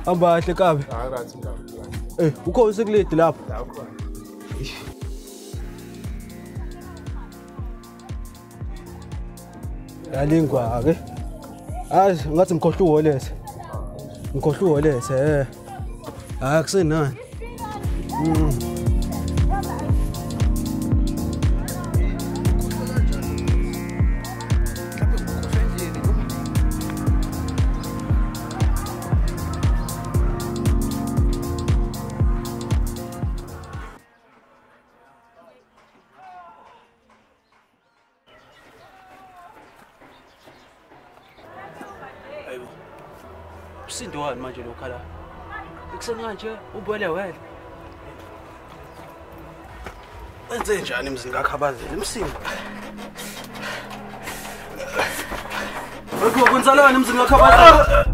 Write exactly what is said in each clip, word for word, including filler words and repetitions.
Amba kahle kabi. Hayi right ndawo. Eh, ukho usekuledi lapha. La ukhona. Yalingwa ke. Hayi ngathi ngikhohlwa uholese. Ngikhohlwa uholese eh. Hayi kusenani. Mm. Msindo wani manje lo khala? Ekuseni kanje ubole wena. Wenze njani emzini kaKhabazela Msindo? Lokho kwenzalana emzini kaKhabazela?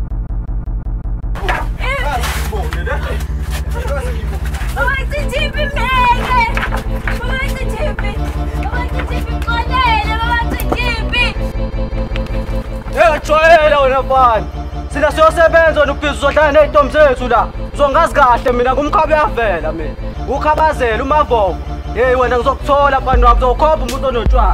Ejwayela wena mfana. Sina siyosebenza nokuphiza uzohlala nezintombi zethu la. Uzongazi kahle mina ngumkhabe yavela mina. UKhabazela uMavovo. Hey wena ngizokuthola mfana wami uzokhopha umuntu onotshwala.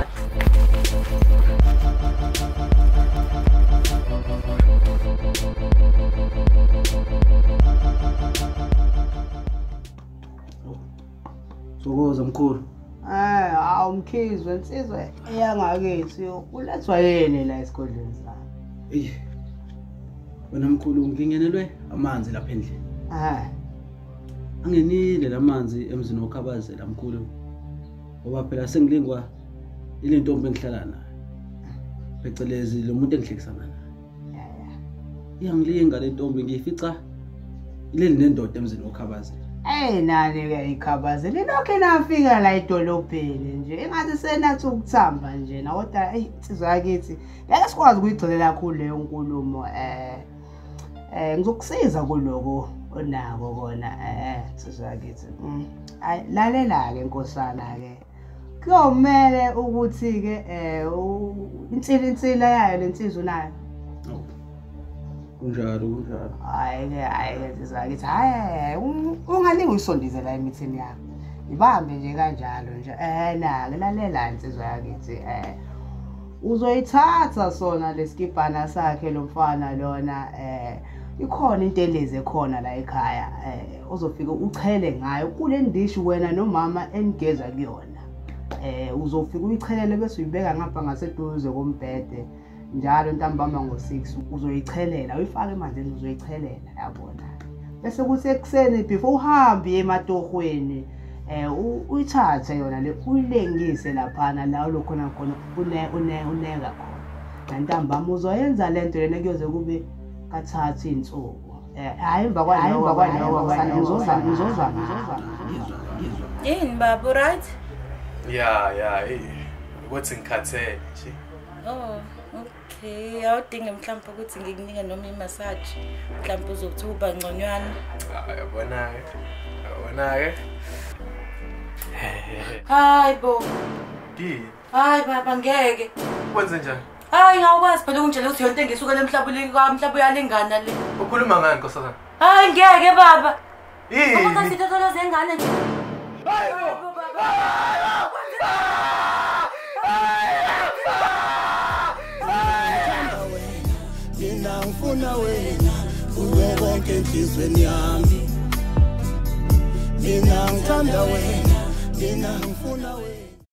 Sokoza mkhulu. Eh, awumkhizwe insizwe eyangakithi ulethwa yini la esigodlweni sami? Eh. Wena mkhulu ngingenelwe amanzi lapha endlini. Eh. Angenile lamanzi emzini woKhabazela mkhulu. Ngoba phela sengilingwa ile ntombi engihlala nayo. Phecelezi lo muntu engihlekisana naye. Yeah, yeah. Iyangilinga le ntombi ngiyifica ile nendoda emzini woKhabazela. Eh nani ke iKhabazela lokho nafika la edolobheni nje engathi senathi ukuthamba nje na kodwa hey insizwa yakithi ngeke sikwazi ukuyigcilela kakhulu leyo nkulumo eh eh ngizokusiza kuloko onako kona eh insizwa yakithi ay lalela ke nkosana ke kuyomela ukuthi ke eh insila insila yayo lensizwa nayo kunjalo kunjalo hayi ke hayi ke sizakithi hayi ungalingi uyisondize la emithini yakho ibambe nje kanjalo nje eh na lalela insizwa yakithi eh uzoyithatha sona lesikibhana sakhe lomfana lona eh ikhona into eleze khona la ekhaya eh uzofika uchele ngayo kule ndishi wena nomama enigeza kuyona eh uzofika uyichelele bese uyibeka ngapha ngaseduze kombhede njalo ntambama ngo six uzoyichelela uyifaka emanzini uzoyichelela yabona bese kuthi ekseni before uhambe ematohweni eh uyithathe yona le uyilengise laphana la lokhona khona une une uneka khona ntambama uzoyenza lento lena kuyoze kube kathatha insuku eh hayi emva kwani emva kwani ngizozwa ngizozwa ngizozwa yini baba right Yeah yeah eh ukuthi ngikhathele nje. Oh okay awudinge mhlawumbe ukuthi ngikunika noma imassage mhlawumbe uzokuthi uba ngconywana. Yabona ke yabona ke Hayi bo Di hayi baba ngeke kwenze njani? hayi ngawukwazi phela ungitshela ukuthi yonke ngisukela emhlabeni kamhlaba uyalingana le Ukhuluma ngani nkosazana? hayi ngeke baba yini ngoba sithathola zengane nje hayi baba mina ngifuna wena uwe konke enhlizweni yami mina ngithanda wena mina ngifuna wena